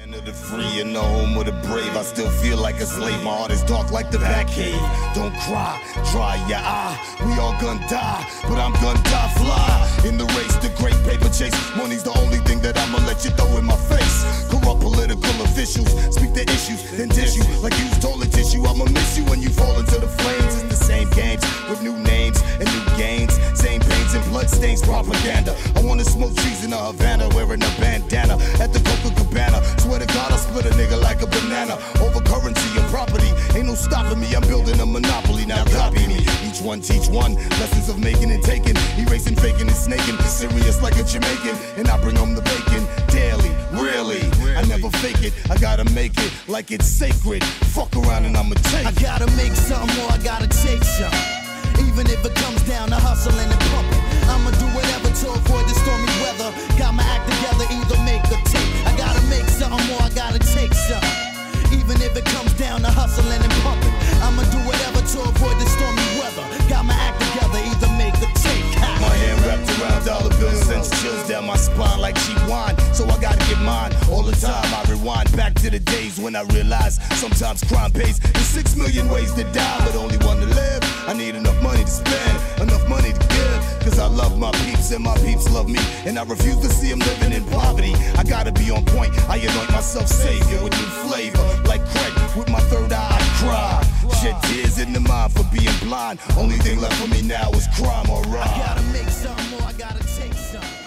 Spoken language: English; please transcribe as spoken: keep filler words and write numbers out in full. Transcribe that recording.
Land of the free in the home of the brave. I still feel like a slave. My heart is dark like the Batcave. Don't cry, dry your eye. We all gonna die, but I'm gonna die fly. In the race, the great paper chase. Money's the only thing that I'ma let you throw in my face. Corrupt political officials speak the issues, then dish you like used toilet tissue. I'ma miss you when you fall into the flames. It's the same games with new names and new gains. Same pains and bloodstains, propaganda. I wanna smoke trees in a Havana, wearing a bandana at the Coca-Cabana. Swear to God, I'll split a nigga like a banana over currency and property. Ain't no stopping me, I'm building a monopoly. Now copy me, each one teach one. Lessons of making and taking, erasing, faking and snaking. Serious like a Jamaican, and I bring home the bacon daily. Really, I never fake it. I gotta make it like it's sacred. Fuck around and I'ma take. I gotta make something or I gotta take some. Even if it comes down to hustling and pumping, I'ma do whatever to avoid the stormy weather. Got my act together, either make or take. I gotta make something or I gotta take something. Even if it comes down to hustling and pumping, I'ma do whatever to avoid the stormy weather. Got my act together, either make or take. My hand wrapped around dollar bills sends chills down my spine like cheap wine. So I gotta get mine all the time. I rewind back to the days when I realized sometimes crime pays. There's six million ways to die, but only one to live. I need enough money to spend, enough money to give. Cause I love my peeps and my peeps love me. And I refuse to see them living in poverty. I gotta be on point. I anoint myself savior with new flavor. Like Craig, with my third eye I cry. Shed tears in the mind for being blind. Only thing left for me now is crime or rhyme. I gotta make something or I gotta take something.